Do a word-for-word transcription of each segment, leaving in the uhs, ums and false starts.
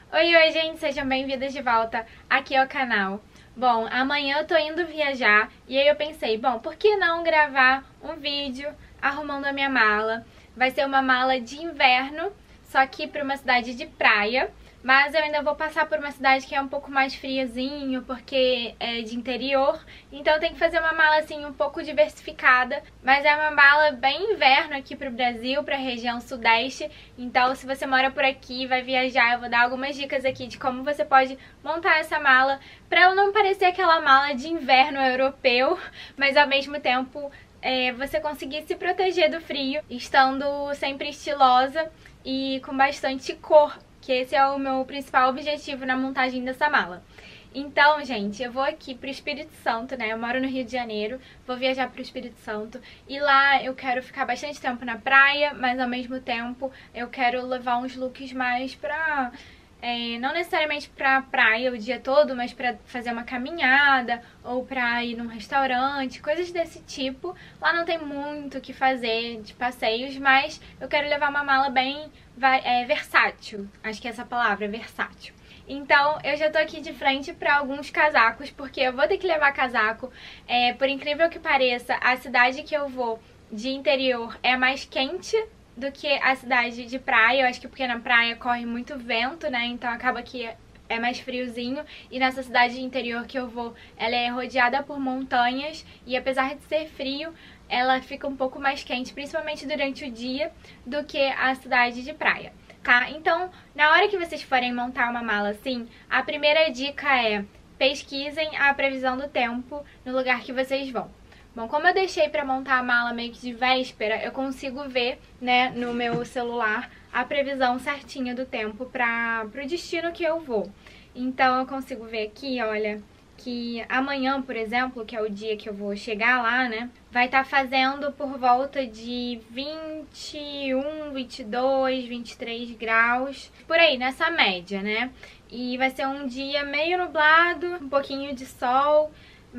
Oi, oi, gente, sejam bem-vindos de volta aqui ao canal. Bom, amanhã eu tô indo viajar e aí eu pensei, bom, por que não gravar um vídeo arrumando a minha mala? Vai ser uma mala de inverno, só que para uma cidade de praia, mas eu ainda vou passar por uma cidade que é um pouco mais friozinho, porque é de interior, então tem que fazer uma mala assim um pouco diversificada, mas é uma mala bem inverno aqui pro Brasil, pra região sudeste, então se você mora por aqui e vai viajar, eu vou dar algumas dicas aqui de como você pode montar essa mala, pra ela não parecer aquela mala de inverno europeu, mas ao mesmo tempo é, você conseguir se proteger do frio, estando sempre estilosa e com bastante cor, que esse é o meu principal objetivo na montagem dessa mala. Então, gente, eu vou aqui pro Espírito Santo, né? Eu moro no Rio de Janeiro, vou viajar pro Espírito Santo e lá eu quero ficar bastante tempo na praia, mas ao mesmo tempo eu quero levar uns looks mais pra... É, não necessariamente pra praia o dia todo, mas pra fazer uma caminhada ou pra ir num restaurante, coisas desse tipo. Lá não tem muito o que fazer de passeios, mas eu quero levar uma mala bem é, versátil. Acho que essa palavra é versátil. Então eu já tô aqui de frente pra alguns casacos, porque eu vou ter que levar casaco. É, por incrível que pareça, a cidade que eu vou de interior é mais quente do que a cidade de praia. Eu acho que porque na praia corre muito vento, né? Então acaba que é mais friozinho. E nessa cidade de interior que eu vou, ela é rodeada por montanhas. E apesar de ser frio, ela fica um pouco mais quente, principalmente durante o dia, do que a cidade de praia, tá? Então, na hora que vocês forem montar uma mala assim, a primeira dica é: pesquisem a previsão do tempo no lugar que vocês vão. Bom, como eu deixei pra montar a mala meio que de véspera, eu consigo ver, né, no meu celular a previsão certinha do tempo para pro destino que eu vou. Então eu consigo ver aqui, olha, que amanhã, por exemplo, que é o dia que eu vou chegar lá, né, vai estar fazendo por volta de vinte e um, vinte e dois, vinte e três graus, por aí, nessa média, né? E vai ser um dia meio nublado, um pouquinho de sol,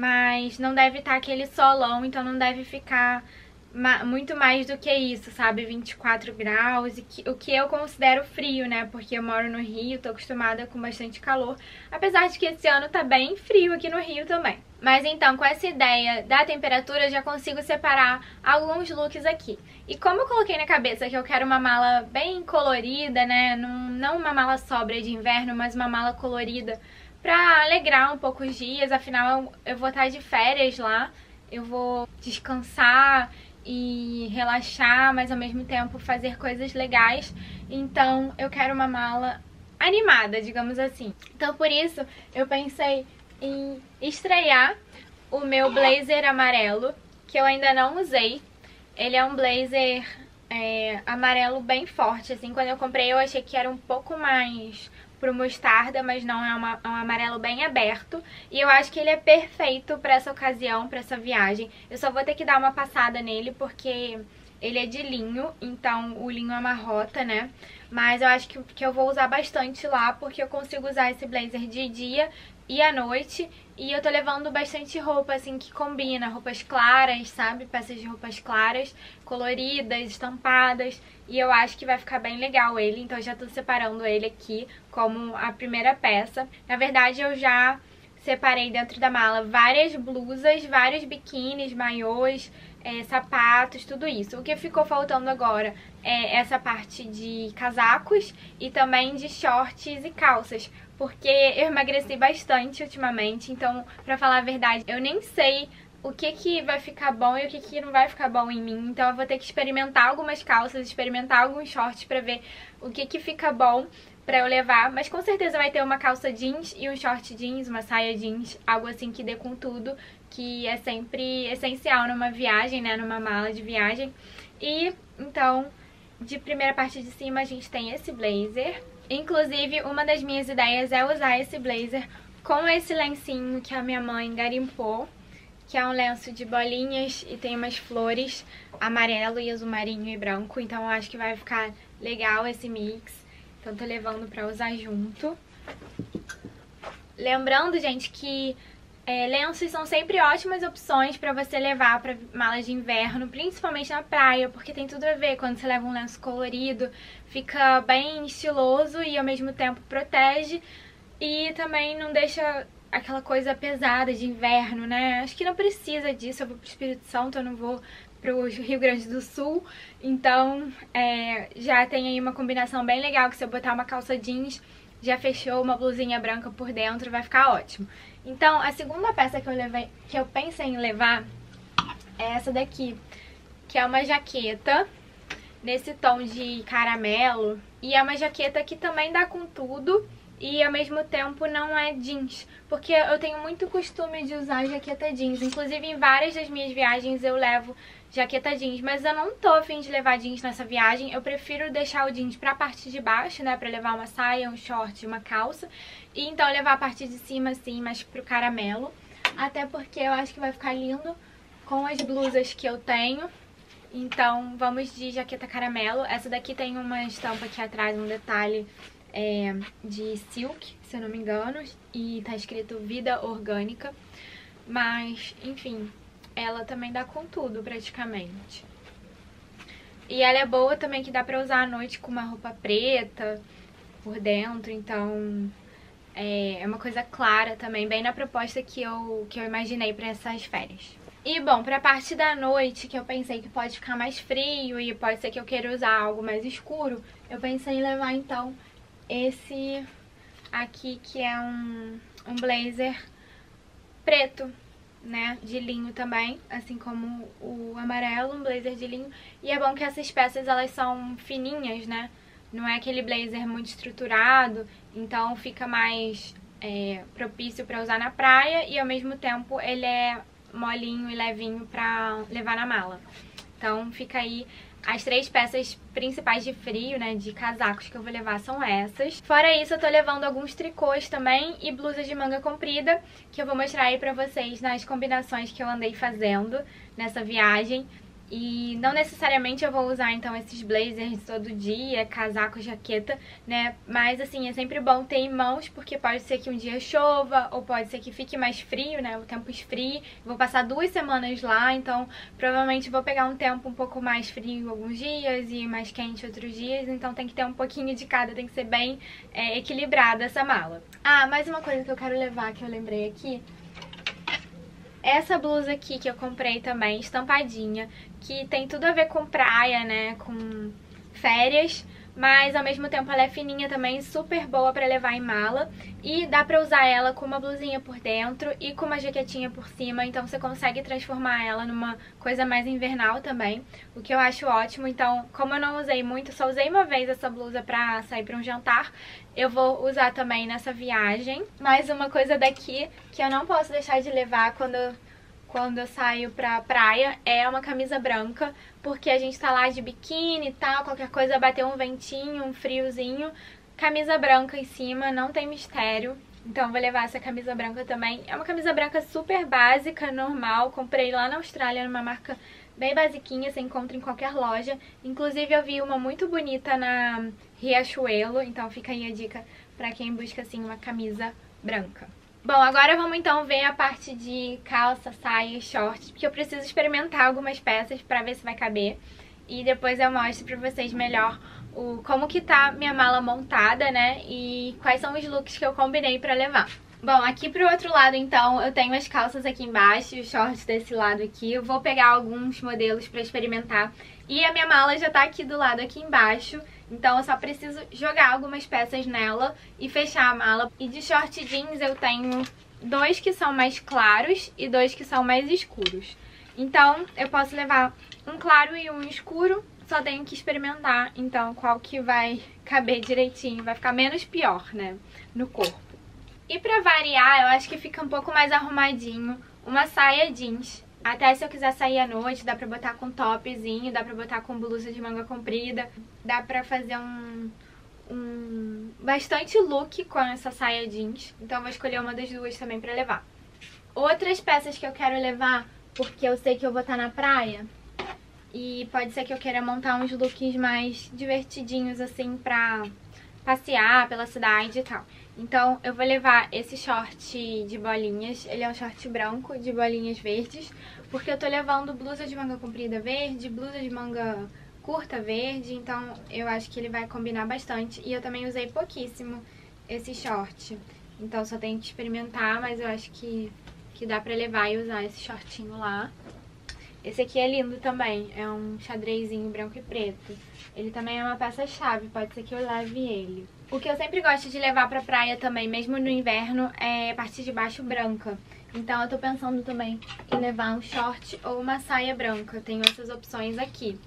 mas não deve estar aquele solão, então não deve ficar ma muito mais do que isso, sabe? vinte e quatro graus, e que, o que eu considero frio, né? Porque eu moro no Rio, tô acostumada com bastante calor, apesar de que esse ano tá bem frio aqui no Rio também. Mas então, com essa ideia da temperatura, eu já consigo separar alguns looks aqui. E como eu coloquei na cabeça que eu quero uma mala bem colorida, né? Não, não uma mala sóbria de inverno, mas uma mala colorida, pra alegrar um pouco os dias, afinal eu vou estar de férias lá, eu vou descansar e relaxar, mas ao mesmo tempo fazer coisas legais, então eu quero uma mala animada, digamos assim. Então por isso eu pensei em estrear o meu blazer amarelo, que eu ainda não usei. Ele é um blazer é, amarelo bem forte, assim, quando eu comprei eu achei que era um pouco mais pro mostarda, mas não, é, uma, é um amarelo bem aberto. E eu acho que ele é perfeito pra essa ocasião, pra essa viagem. Eu só vou ter que dar uma passada nele, porque ele é de linho, então o linho amarrota, né? Mas eu acho que, que eu vou usar bastante lá, porque eu consigo usar esse blazer de dia e à noite. E eu tô levando bastante roupa, assim, que combina. Roupas claras, sabe? Peças de roupas claras, coloridas, estampadas. E eu acho que vai ficar bem legal ele, então eu já tô separando ele aqui como a primeira peça. Na verdade, eu já separei dentro da mala várias blusas, vários biquínis, maiôs, é, sapatos, tudo isso. O que ficou faltando agora é essa parte de casacos e também de shorts e calças, porque eu emagreci bastante ultimamente, então, pra falar a verdade, eu nem sei o que que vai ficar bom e o que que não vai ficar bom em mim. Então eu vou ter que experimentar algumas calças, experimentar alguns shorts pra ver o que que fica bom pra eu levar. Mas com certeza vai ter uma calça jeans e um short jeans, uma saia jeans, algo assim que dê com tudo, que é sempre essencial numa viagem, né, numa mala de viagem. E então, de primeira parte de cima a gente tem esse blazer. Inclusive, uma das minhas ideias é usar esse blazer com esse lencinho que a minha mãe garimpou, que é um lenço de bolinhas e tem umas flores amarelo e azul marinho e branco. Então eu acho que vai ficar legal esse mix. Então tô levando pra usar junto. Lembrando, gente, que É, lenços são sempre ótimas opções para você levar para malas de inverno, principalmente na praia, porque tem tudo a ver. Quando você leva um lenço colorido, fica bem estiloso e ao mesmo tempo protege e também não deixa aquela coisa pesada de inverno, né? Acho que não precisa disso. Eu vou pro Espírito Santo, eu não vou pro Rio Grande do Sul, então é, já tem aí uma combinação bem legal, que se eu botar uma calça jeans, já fechou uma blusinha branca por dentro, vai ficar ótimo. Então, a segunda peça que eu, levei, que eu pensei em levar é essa daqui, que é uma jaqueta nesse tom de caramelo. E é uma jaqueta que também dá com tudo e ao mesmo tempo não é jeans, porque eu tenho muito costume de usar jaqueta jeans. Inclusive, em várias das minhas viagens eu levo jaqueta jeans, mas eu não tô a fim de levar jeans nessa viagem. Eu prefiro deixar o jeans pra parte de baixo, né, pra levar uma saia, um short e uma calça, e então levar a parte de cima assim, mais pro caramelo, até porque eu acho que vai ficar lindo com as blusas que eu tenho. Então vamos de jaqueta caramelo. Essa daqui tem uma estampa aqui atrás, um detalhe é, de silk, se eu não me engano, e tá escrito vida orgânica, mas enfim, ela também dá com tudo praticamente. E ela é boa também, que dá pra usar à noite com uma roupa preta por dentro, então é uma coisa clara também, bem na proposta que eu, que eu imaginei pra essas férias. E bom, pra parte da noite, que eu pensei que pode ficar mais frio e pode ser que eu queira usar algo mais escuro, eu pensei em levar então esse aqui, que é um, um blazer preto, né, de linho também, assim como o amarelo, um blazer de linho. E é bom que essas peças, elas são fininhas, né, não é aquele blazer muito estruturado, então fica mais é, propício pra usar na praia e ao mesmo tempo ele é molinho e levinho pra levar na mala. Então fica aí as três peças principais de frio, né, de casacos que eu vou levar são essas. Fora isso, eu tô levando alguns tricôs também e blusas de manga comprida, que eu vou mostrar aí pra vocês nas combinações que eu andei fazendo nessa viagem. E não necessariamente eu vou usar então esses blazers todo dia, casaco, jaqueta, né? Mas assim, é sempre bom ter em mãos, porque pode ser que um dia chova, ou pode ser que fique mais frio, né? O tempo esfrie. Vou passar duas semanas lá, então provavelmente vou pegar um tempo um pouco mais frio alguns dias e mais quente outros dias. Então tem que ter um pouquinho de cada, tem que ser bem é, equilibrada essa mala. Ah, mais uma coisa que eu quero levar, que eu lembrei aqui. Essa blusa aqui que eu comprei também, estampadinha, que tem tudo a ver com praia, né, com férias, mas ao mesmo tempo ela é fininha também, super boa pra levar em mala. E dá pra usar ela com uma blusinha por dentro e com uma jaquetinha por cima, então você consegue transformar ela numa coisa mais invernal também, o que eu acho ótimo. Então, como eu não usei muito, só usei uma vez essa blusa pra sair pra um jantar, eu vou usar também nessa viagem. Mais uma coisa daqui que eu não posso deixar de levar quando... quando eu saio pra praia é uma camisa branca, porque a gente tá lá de biquíni e tal, qualquer coisa bater um ventinho, um friozinho, camisa branca em cima, não tem mistério. Então vou levar essa camisa branca também. É uma camisa branca super básica, normal, comprei lá na Austrália numa marca bem basiquinha, você encontra em qualquer loja. Inclusive eu vi uma muito bonita na Riachuelo, então fica aí a dica pra quem busca assim uma camisa branca. Bom, agora vamos então ver a parte de calça, saia e shorts, porque eu preciso experimentar algumas peças pra ver se vai caber. E depois eu mostro pra vocês melhor o, como que tá minha mala montada, né, e quais são os looks que eu combinei pra levar. Bom, aqui pro outro lado então eu tenho as calças aqui embaixo e os shorts desse lado aqui. Eu vou pegar alguns modelos pra experimentar. E a minha mala já tá aqui do lado aqui embaixo. Então eu só preciso jogar algumas peças nela e fechar a mala. E de short jeans eu tenho dois que são mais claros e dois que são mais escuros. Então eu posso levar um claro e um escuro, só tenho que experimentar então qual que vai caber direitinho, vai ficar menos pior, né, no corpo. E pra variar, eu acho que fica um pouco mais arrumadinho uma saia jeans. Até se eu quiser sair à noite, dá pra botar com topzinho, dá pra botar com blusa de manga comprida. Dá pra fazer um, um bastante look com essa saia jeans. Então eu vou escolher uma das duas também pra levar. Outras peças que eu quero levar, porque eu sei que eu vou estar na praia, e pode ser que eu queira montar uns looks mais divertidinhos assim pra passear pela cidade e tal. Então eu vou levar esse short de bolinhas, ele é um short branco de bolinhas verdes, porque eu tô levando blusa de manga comprida verde, blusa de manga curta verde, então eu acho que ele vai combinar bastante. E eu também usei pouquíssimo esse short, então só tenho que experimentar, mas eu acho que, que dá pra levar e usar esse shortinho lá. Esse aqui é lindo também, é um xadrezinho branco e preto. Ele também é uma peça-chave, pode ser que eu leve ele. O que eu sempre gosto de levar pra praia também, mesmo no inverno, é a parte de baixo branca. Então eu tô pensando também em levar um short ou uma saia branca. Eu tenho essas opções aqui.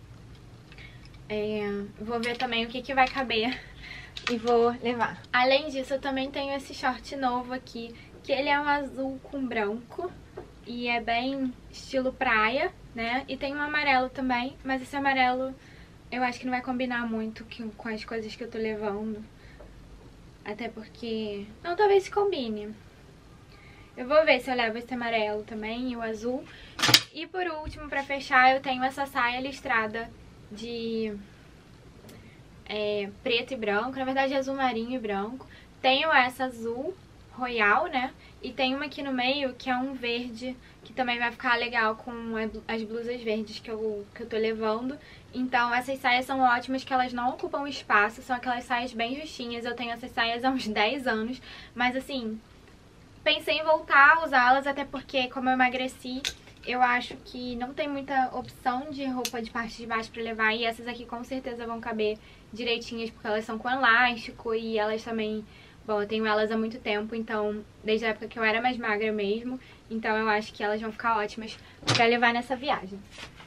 É, vou ver também o que, que vai caber e vou levar. Além disso, eu também tenho esse short novo aqui, que ele é um azul com branco. E é bem estilo praia, né? E tem um amarelo também, mas esse amarelo eu acho que não vai combinar muito com as coisas que eu tô levando. Até porque... não, talvez se combine. Eu vou ver se eu levo esse amarelo também e o azul. E por último, pra fechar, eu tenho essa saia listrada de é, preto e branco. Na verdade, azul marinho e branco. Tenho essa azul royal, né? E tem uma aqui no meio que é um verde, que também vai ficar legal com as blusas verdes que eu, que eu tô levando. Então essas saias são ótimas, que elas não ocupam espaço, são aquelas saias bem justinhas. Eu tenho essas saias há uns dez anos, mas assim, pensei em voltar a usá-las, até porque como eu emagreci, eu acho que não tem muita opção de roupa de parte de baixo pra levar. E essas aqui com certeza vão caber direitinhas, porque elas são com elástico e elas também... bom, eu tenho elas há muito tempo, então, desde a época que eu era mais magra mesmo, então eu acho que elas vão ficar ótimas pra levar nessa viagem.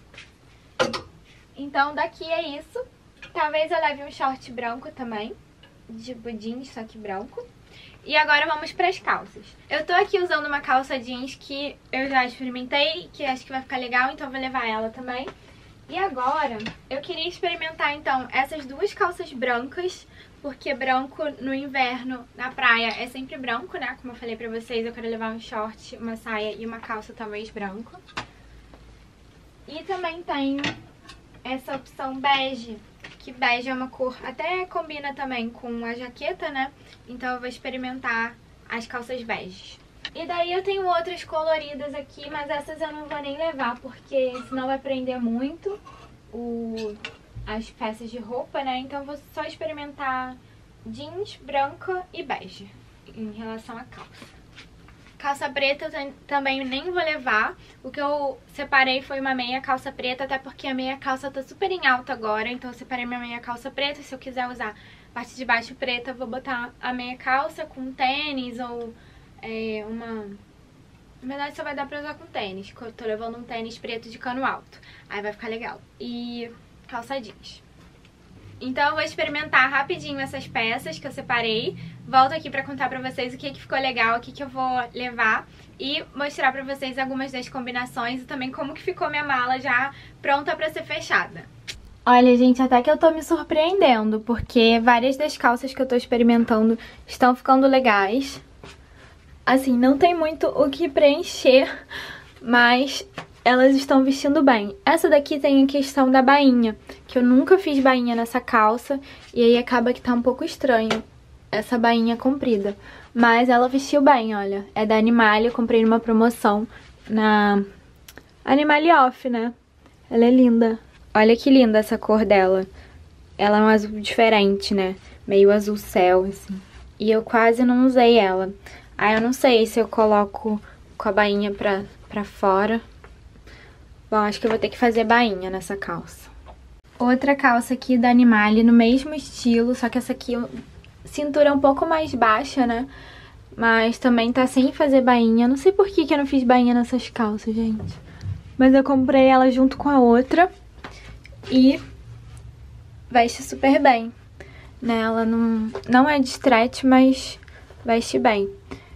Então, daqui é isso. Talvez eu leve um short branco também, de jeans, só que branco. E agora vamos pras calças. Eu tô aqui usando uma calça jeans que eu já experimentei, que acho que vai ficar legal, então eu vou levar ela também. E agora, eu queria experimentar, então, essas duas calças brancas, porque branco no inverno, na praia, é sempre branco, né? Como eu falei pra vocês, eu quero levar um short, uma saia e uma calça talvez branco. E também tenho essa opção bege, que bege é uma cor, até combina também com a jaqueta, né? Então eu vou experimentar as calças beges. E daí eu tenho outras coloridas aqui, mas essas eu não vou nem levar, porque senão vai prender muito o, as peças de roupa, né? Então eu vou só experimentar jeans, branca e bege em relação à calça. Calça preta eu também nem vou levar. O que eu separei foi uma meia calça preta, até porque a meia calça tá super em alta agora. Então eu separei minha meia calça preta. Se eu quiser usar a parte de baixo preta, eu vou botar a meia calça com tênis ou é, uma... Na verdade só vai dar pra usar com tênis, porque eu tô levando um tênis preto de cano alto. Aí vai ficar legal. E calça jeans. Então eu vou experimentar rapidinho essas peças que eu separei. Volto aqui pra contar pra vocês o que, que ficou legal, o que, que eu vou levar. E mostrar pra vocês algumas das combinações e também como que ficou minha mala já pronta pra ser fechada. Olha, gente, até que eu tô me surpreendendo, porque várias das calças que eu tô experimentando estão ficando legais. Assim, não tem muito o que preencher, mas elas estão vestindo bem. Essa daqui tem a questão da bainha, que eu nunca fiz bainha nessa calça, e aí acaba que tá um pouco estranho essa bainha comprida. Mas ela vestiu bem, olha. É da Animalia, eu comprei numa promoção na Animalia Off, né? Ela é linda. Olha que linda essa cor dela. Ela é um azul diferente, né? Meio azul céu, assim. E eu quase não usei ela. Aí eu não sei se eu coloco com a bainha pra, pra fora. Bom, acho que eu vou ter que fazer bainha nessa calça. Outra calça aqui da Animalia, no mesmo estilo, só que essa aqui, cintura um pouco mais baixa, né? Mas também tá sem fazer bainha. Não sei por que que eu não fiz bainha nessas calças, gente. Mas eu comprei ela junto com a outra. E veste super bem, né? Ela não, não é de stretch, mas veste bem.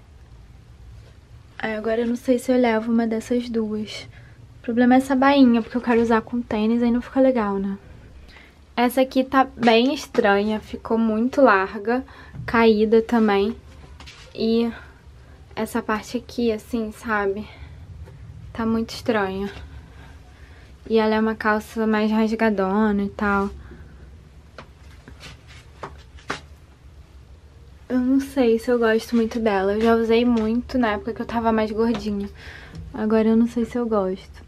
Aí agora eu não sei se eu levo uma dessas duas. O problema é essa bainha, porque eu quero usar com tênis, aí não fica legal, né? Essa aqui tá bem estranha, ficou muito larga, caída também. E essa parte aqui, assim, sabe? Tá muito estranha. E ela é uma calça mais rasgadona e tal. eu não sei se eu gosto muito dela. Eu já usei muito na época que eu tava mais gordinha. Agora eu não sei se eu gosto.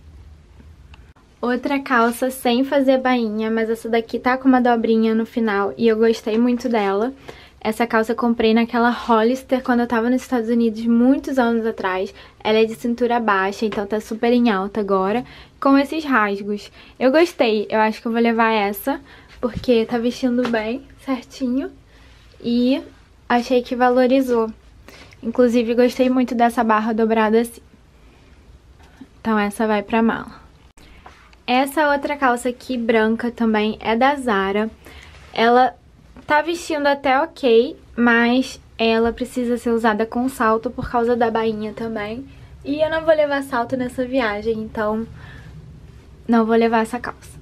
Outra calça sem fazer bainha, mas essa daqui tá com uma dobrinha no final e eu gostei muito dela. Essa calça eu comprei naquela Hollister quando eu tava nos Estados Unidos muitos anos atrás. Ela é de cintura baixa, então tá super em alta agora, com esses rasgos. Eu gostei, eu acho que eu vou levar essa, porque tá vestindo bem, certinho. E achei que valorizou. Inclusive, gostei muito dessa barra dobrada assim. Então essa vai pra mala. Essa outra calça aqui, branca também, é da Zara. Ela tá vestindo até ok, mas ela precisa ser usada com salto por causa da bainha também. E eu não vou levar salto nessa viagem, então não vou levar essa calça.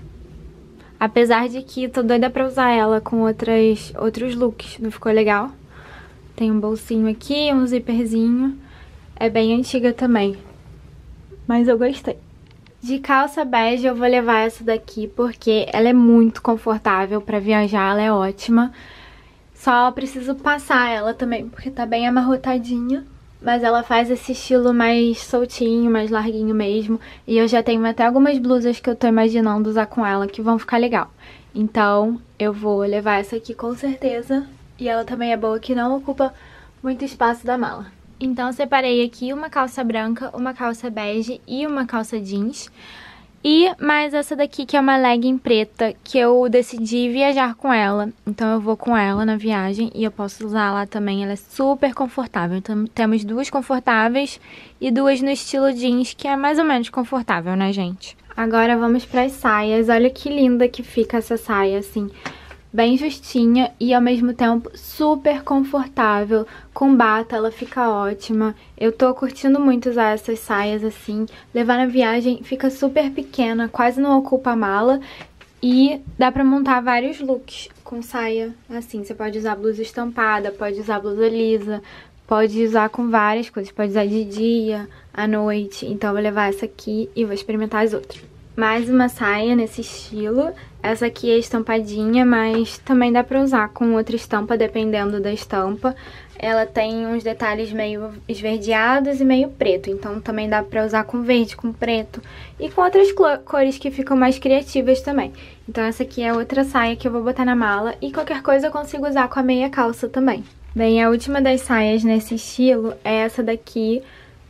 Apesar de que tô doida pra usar ela com outras, outros looks, não ficou legal? Tem um bolsinho aqui, um zíperzinho. É bem antiga também, mas eu gostei. De calça bege eu vou levar essa daqui porque ela é muito confortável pra viajar, ela é ótima. Só preciso passar ela também porque tá bem amarrotadinha. Mas ela faz esse estilo mais soltinho, mais larguinho mesmo. E eu já tenho até algumas blusas que eu tô imaginando usar com ela que vão ficar legal. Então eu vou levar essa aqui com certeza. E ela também é boa que não ocupa muito espaço da mala. Então eu separei aqui uma calça branca, uma calça bege e uma calça jeans. E mais essa daqui que é uma legging preta, que eu decidi viajar com ela. Então eu vou com ela na viagem e eu posso usar lá também, ela é super confortável. Então temos duas confortáveis e duas no estilo jeans, que é mais ou menos confortável, né, gente? Agora vamos para as saias. Olha que linda que fica essa saia, assim, bem justinha e ao mesmo tempo super confortável. Com bata ela fica ótima. Eu tô curtindo muito usar essas saias assim. Levar na viagem fica super pequena, quase não ocupa a mala. E dá pra montar vários looks com saia assim. Você pode usar blusa estampada, pode usar blusa lisa, pode usar com várias coisas. Pode usar de dia, à noite. Então eu vou levar essa aqui e vou experimentar as outras. Mais uma saia nesse estilo. Essa aqui é estampadinha, mas também dá pra usar com outra estampa, dependendo da estampa. Ela tem uns detalhes meio esverdeados e meio preto, então também dá pra usar com verde, com preto e com outras cores que ficam mais criativas também. Então essa aqui é outra saia que eu vou botar na mala e qualquer coisa eu consigo usar com a meia calça também. Bem, a última das saias nesse estilo é essa daqui.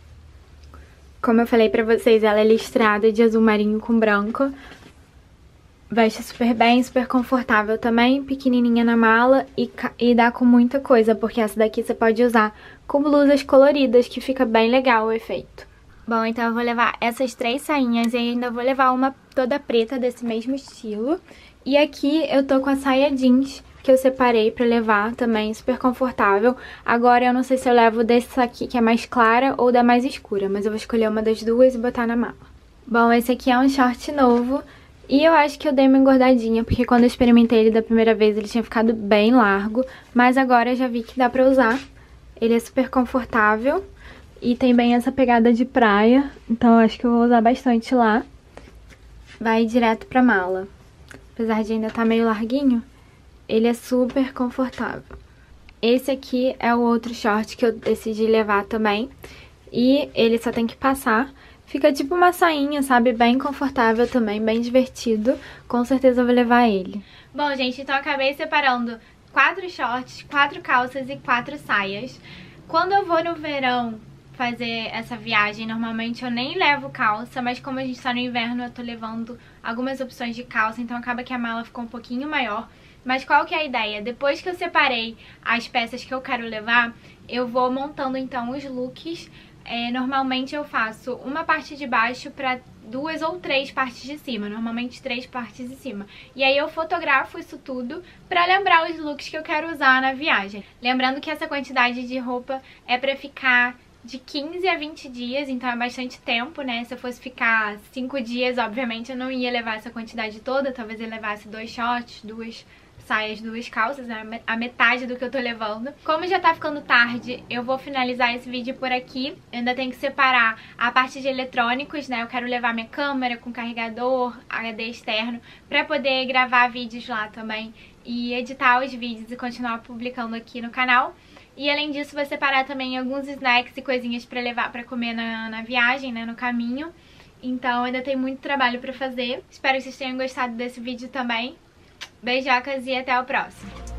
Como eu falei pra vocês, ela é listrada de azul marinho com branco. Veste super bem, super confortável também, pequenininha na mala e, e dá com muita coisa, porque essa daqui você pode usar com blusas coloridas, que fica bem legal o efeito. Bom, então eu vou levar essas três sainhas e ainda vou levar uma toda preta desse mesmo estilo. E aqui eu tô com a saia jeans, que eu separei pra levar também, super confortável. Agora eu não sei se eu levo desse aqui, que é mais clara, ou da mais escura, mas eu vou escolher uma das duas e botar na mala. Bom, esse aqui é um short novo. E eu acho que eu dei uma engordadinha, porque quando eu experimentei ele da primeira vez, ele tinha ficado bem largo. Mas agora eu já vi que dá pra usar. Ele é super confortável e tem bem essa pegada de praia. Então eu acho que eu vou usar bastante lá. Vai direto pra mala. Apesar de ainda estar meio larguinho, ele é super confortável. Esse aqui é o outro short que eu decidi levar também. E ele só tem que passar. Fica tipo uma sainha, sabe? Bem confortável também, bem divertido. Com certeza eu vou levar ele. Bom, gente, então eu acabei separando quatro shorts, quatro calças e quatro saias. Quando eu vou no verão fazer essa viagem, normalmente eu nem levo calça, mas como a gente tá no inverno, eu tô levando algumas opções de calça, então acaba que a mala ficou um pouquinho maior. Mas qual que é a ideia? Depois que eu separei as peças que eu quero levar, eu vou montando então os looks. É, normalmente eu faço uma parte de baixo para duas ou três partes de cima, normalmente três partes de cima. E aí eu fotografo isso tudo pra lembrar os looks que eu quero usar na viagem. Lembrando que essa quantidade de roupa é pra ficar de quinze a vinte dias, então é bastante tempo, né? Se eu fosse ficar cinco dias, obviamente eu não ia levar essa quantidade toda, talvez eu levasse dois shorts, duas saias, duas calças, né? A metade do que eu tô levando. Como já tá ficando tarde, eu vou finalizar esse vídeo por aqui. Eu ainda tenho que separar a parte de eletrônicos, né? Eu quero levar minha câmera com carregador, H D externo, pra poder gravar vídeos lá também. e editar os vídeos e continuar publicando aqui no canal. E além disso, vou separar também alguns snacks e coisinhas pra levar pra comer na, na viagem, né, no caminho. Então ainda tem muito trabalho pra fazer. Espero que vocês tenham gostado desse vídeo também. Beijocas e até o próximo.